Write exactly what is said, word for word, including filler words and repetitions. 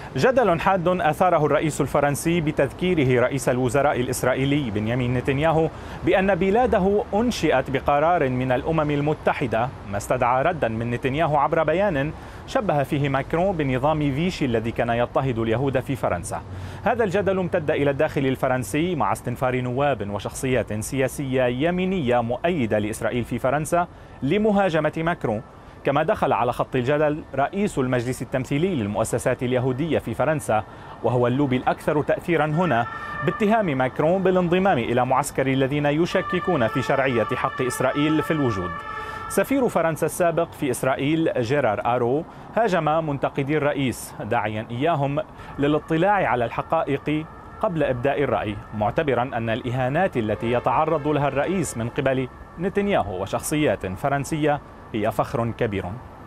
جدل حاد أثاره الرئيس الفرنسي بتذكيره رئيس الوزراء الإسرائيلي بنيامين نتنياهو بأن بلاده أنشئت بقرار من الأمم المتحدة، ما استدعى ردا من نتنياهو عبر بيان شبه فيه ماكرون بنظام فيشي الذي كان يضطهد اليهود في فرنسا. هذا الجدل امتد إلى الداخل الفرنسي مع استنفار نواب وشخصيات سياسية يمينية مؤيدة لإسرائيل في فرنسا لمهاجمة ماكرون. كما دخل على خط الجدل رئيس المجلس التمثيلي للمؤسسات اليهودية في فرنسا، وهو اللوبي الأكثر تأثيرا هنا، باتهام ماكرون بالانضمام إلى معسكر الذين يشككون في شرعية حق إسرائيل في الوجود. سفير فرنسا السابق في إسرائيل جيرار آرو هاجم منتقدي الرئيس، داعيا إياهم للاطلاع على الحقائق قبل إبداء الرأي، معتبرا أن الإهانات التي يتعرض لها الرئيس من قبل نتنياهو وشخصيات فرنسية هي فخر كبير.